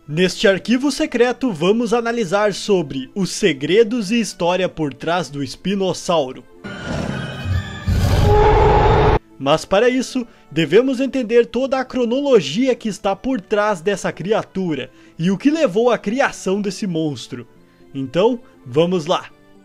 Neste arquivo secreto vamos analisar sobre os segredos e história por trás do espinossauro. Mas para isso, devemos entender toda a cronologia que está por trás dessa criatura e o que levou à criação desse monstro. Então, vamos lá!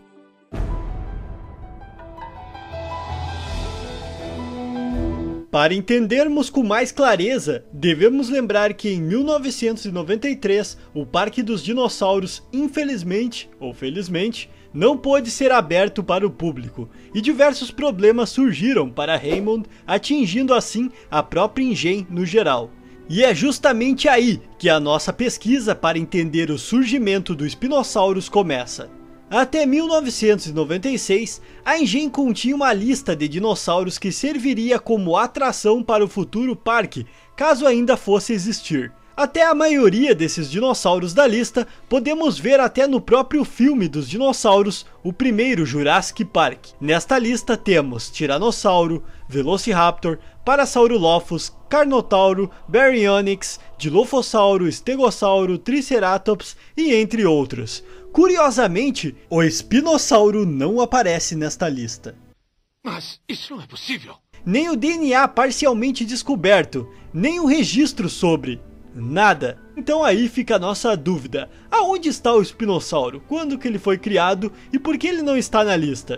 Para entendermos com mais clareza, devemos lembrar que em 1993, o Parque dos Dinossauros, infelizmente ou felizmente, não pôde ser aberto para o público, e diversos problemas surgiram para Hammond, atingindo assim a própria Engen no geral. E é justamente aí que a nossa pesquisa para entender o surgimento do Spinosaurus começa. Até 1996, a Engen continha uma lista de dinossauros que serviria como atração para o futuro parque, caso ainda fosse existir. Até a maioria desses dinossauros da lista podemos ver até no próprio filme dos dinossauros, o primeiro Jurassic Park. Nesta lista temos Tiranossauro, Velociraptor, Parasaurolophus, Carnotauro, Baryonyx, Dilophosauro, Stegossauro, Triceratops e entre outros. Curiosamente, o espinossauro não aparece nesta lista. Mas isso não é possível. Nem o DNA parcialmente descoberto, nem o registro sobre. Nada. Então aí fica a nossa dúvida. Aonde está o espinossauro? Quando que ele foi criado e por que ele não está na lista?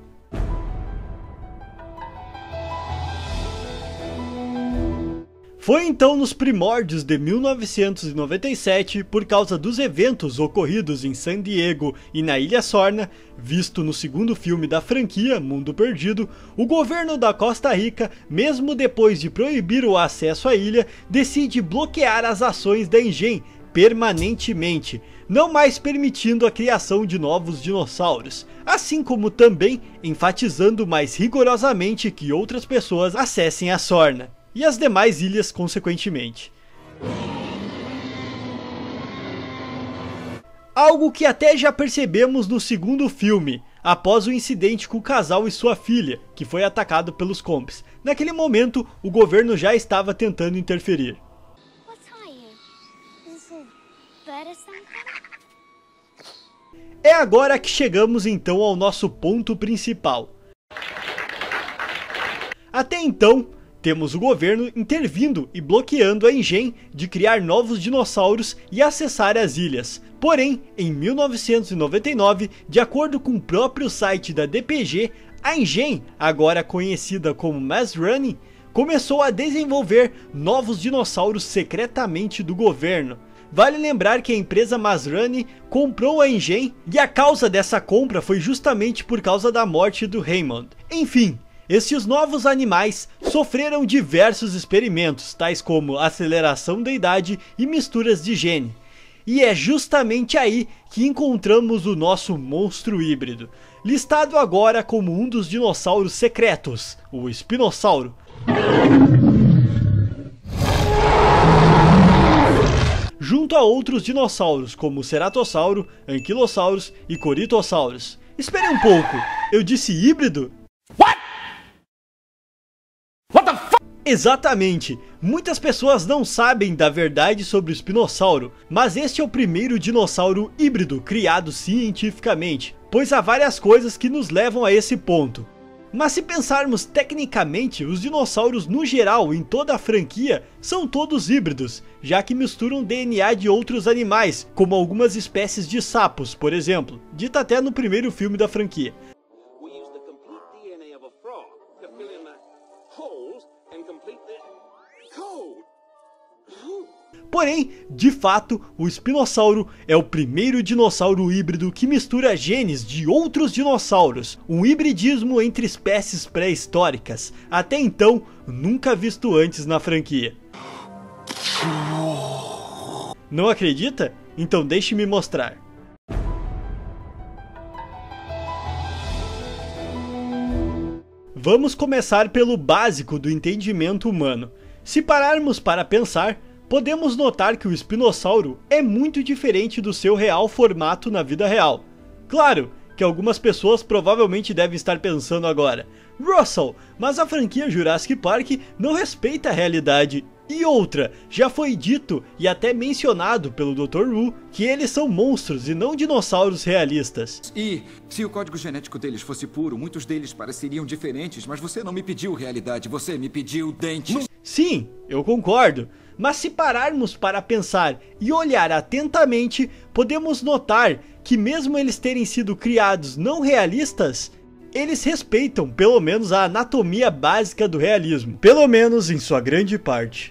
Foi então nos primórdios de 1997, por causa dos eventos ocorridos em San Diego e na Ilha Sorna, visto no segundo filme da franquia, Mundo Perdido, o governo da Costa Rica, mesmo depois de proibir o acesso à ilha, decide bloquear as ações da Engen permanentemente, não mais permitindo a criação de novos dinossauros, assim como também enfatizando mais rigorosamente que outras pessoas acessem a Sorna. E as demais ilhas consequentemente. Algo que até já percebemos no segundo filme, após o incidente com o casal e sua filha, que foi atacado pelos Comps. Naquele momento, o governo já estava tentando interferir. É agora que chegamos então ao nosso ponto principal. Até então, temos o governo intervindo e bloqueando a Engen de criar novos dinossauros e acessar as ilhas. Porém, em 1999, de acordo com o próprio site da DPG, a Engen, agora conhecida como Mazrani, começou a desenvolver novos dinossauros secretamente do governo. Vale lembrar que a empresa Mazrani comprou a Engen e a causa dessa compra foi justamente por causa da morte do Hammond. Enfim, estes novos animais sofreram diversos experimentos, tais como aceleração da idade e misturas de gene. E é justamente aí que encontramos o nosso monstro híbrido, listado agora como um dos dinossauros secretos, o espinossauro. Junto a outros dinossauros como Ceratossauro, Anquilossauros e Corythosaurus. Espere um pouco, eu disse híbrido? Exatamente, muitas pessoas não sabem da verdade sobre o espinossauro, mas este é o primeiro dinossauro híbrido criado cientificamente, pois há várias coisas que nos levam a esse ponto. Mas se pensarmos tecnicamente, os dinossauros no geral em toda a franquia são todos híbridos, já que misturam DNA de outros animais, como algumas espécies de sapos, por exemplo, dito até no primeiro filme da franquia. Porém, de fato, o espinossauro é o primeiro dinossauro híbrido que mistura genes de outros dinossauros, um hibridismo entre espécies pré-históricas, até então nunca visto antes na franquia. Não acredita? Então deixe-me mostrar. Vamos começar pelo básico do entendimento humano. Se pararmos para pensar, podemos notar que o espinossauro é muito diferente do seu real formato na vida real. Claro que algumas pessoas provavelmente devem estar pensando agora: Russell, mas a franquia Jurassic Park não respeita a realidade. E outra, já foi dito e até mencionado pelo Dr. Wu que eles são monstros e não dinossauros realistas. E se o código genético deles fosse puro, muitos deles pareceriam diferentes, mas você não me pediu realidade, você me pediu dentes. Sim, eu concordo, mas se pararmos para pensar e olhar atentamente, podemos notar que mesmo eles terem sido criados não realistas, eles respeitam pelo menos a anatomia básica do realismo, pelo menos em sua grande parte.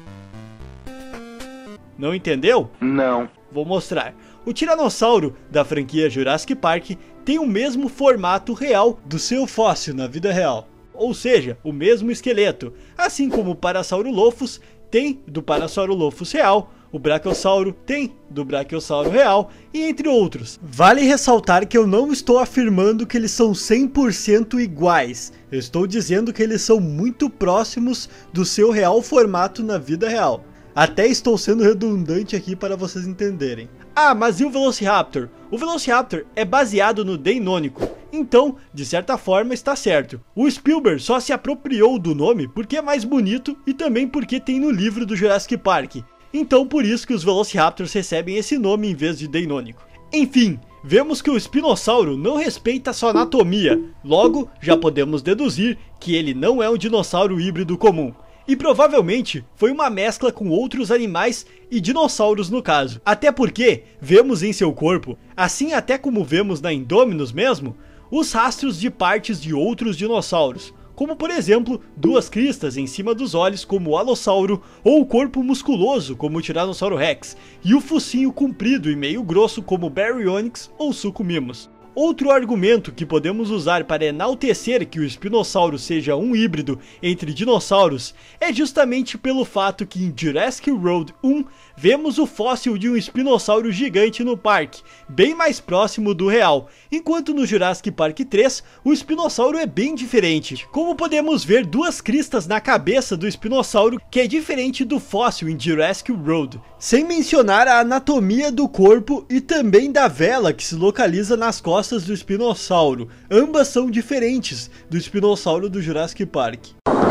Não entendeu? Não. Vou mostrar. O tiranossauro da franquia Jurassic Park tem o mesmo formato real do seu fóssil na vida real, ou seja, o mesmo esqueleto, assim como o Parasaurolophus tem do Parasaurolophus real, o Brachiosauro tem do Brachiosauro real e entre outros. Vale ressaltar que eu não estou afirmando que eles são 100% iguais, eu estou dizendo que eles são muito próximos do seu real formato na vida real. Até estou sendo redundante aqui para vocês entenderem. Ah, mas e o Velociraptor? O Velociraptor é baseado no Deinônico, então, de certa forma, está certo. O Spielberg só se apropriou do nome porque é mais bonito e também porque tem no livro do Jurassic Park. Então, por isso que os Velociraptors recebem esse nome em vez de Deinônico. Enfim, vemos que o espinossauro não respeita sua anatomia, logo, já podemos deduzir que ele não é um dinossauro híbrido comum. E provavelmente foi uma mescla com outros animais e dinossauros no caso. Até porque vemos em seu corpo, assim até como vemos na Indominus mesmo, os rastros de partes de outros dinossauros. Como por exemplo, duas cristas em cima dos olhos como o Alossauro, ou o corpo musculoso como o Tiranossauro Rex, e o focinho comprido e meio grosso como o Baryonyx ou Suchomimus. Outro argumento que podemos usar para enaltecer que o espinossauro seja um híbrido entre dinossauros é justamente pelo fato que em Jurassic World 1 vemos o fóssil de um espinossauro gigante no parque, bem mais próximo do real, enquanto no Jurassic Park 3 o espinossauro é bem diferente. Como podemos ver duas cristas na cabeça do espinossauro, que é diferente do fóssil em Jurassic World, sem mencionar a anatomia do corpo e também da vela que se localiza nas costas do espinossauro. Ambas são diferentes do espinossauro do Jurassic Park.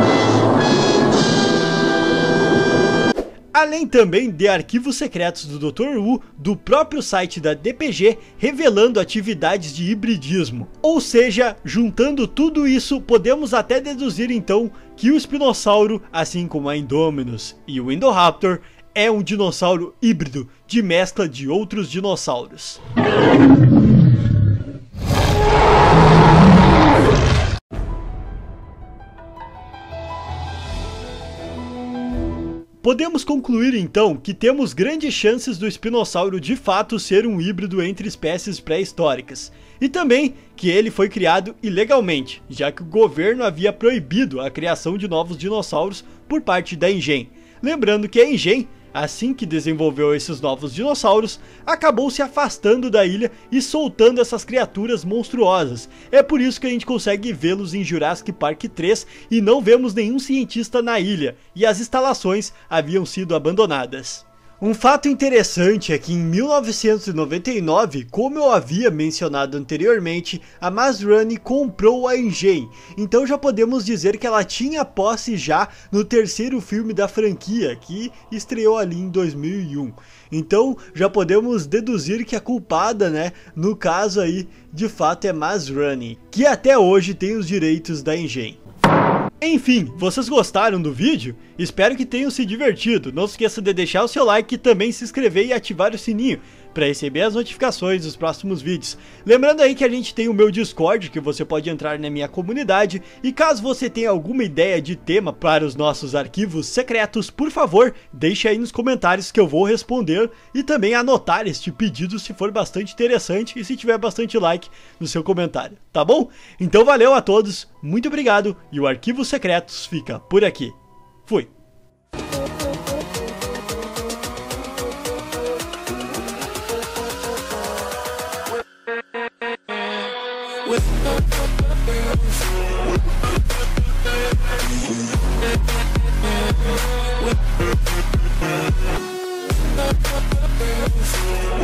Além também de arquivos secretos do Dr. Wu, do próprio site da DPG, revelando atividades de hibridismo. Ou seja, juntando tudo isso, podemos até deduzir então que o espinossauro, assim como a Indominus e o Indoraptor, é um dinossauro híbrido de mescla de outros dinossauros. Podemos concluir então que temos grandes chances do espinossauro de fato ser um híbrido entre espécies pré-históricas, e também que ele foi criado ilegalmente, já que o governo havia proibido a criação de novos dinossauros por parte da Engen. Lembrando que a Engen, assim que desenvolveu esses novos dinossauros, acabou se afastando da ilha e soltando essas criaturas monstruosas. É por isso que a gente consegue vê-los em Jurassic Park 3 e não vemos nenhum cientista na ilha, e as instalações haviam sido abandonadas. Um fato interessante é que em 1999, como eu havia mencionado anteriormente, a Masrani comprou a Engen, então já podemos dizer que ela tinha posse já no terceiro filme da franquia, que estreou ali em 2001. Então já podemos deduzir que a culpada, né, no caso aí, de fato é Masrani, que até hoje tem os direitos da Engen. Enfim, vocês gostaram do vídeo? Espero que tenham se divertido. Não se esqueça de deixar o seu like e também se inscrever e ativar o sininho para receber as notificações dos próximos vídeos. Lembrando aí que a gente tem o meu Discord, que você pode entrar na minha comunidade, e caso você tenha alguma ideia de tema para os nossos arquivos secretos, por favor, deixe aí nos comentários que eu vou responder e também anotar este pedido se for bastante interessante e se tiver bastante like no seu comentário, tá bom? Então valeu a todos, muito obrigado e o Arquivos Secretos fica por aqui. Fui! With